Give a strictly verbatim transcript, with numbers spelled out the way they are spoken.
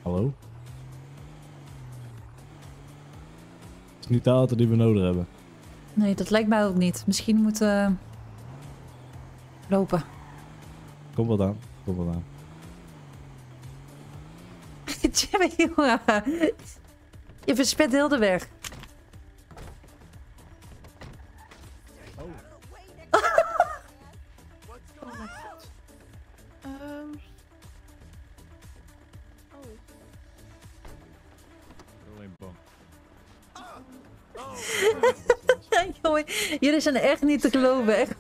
Hallo? Het is niet de auto die we nodig hebben. Nee, dat lijkt mij ook niet. Misschien moeten we lopen. Kom wat aan. Kom wat aan. Jimmy, jongen. Je verspet heel de weg. Um. Oh. Jongen, jullie zijn echt niet te geloven. Echt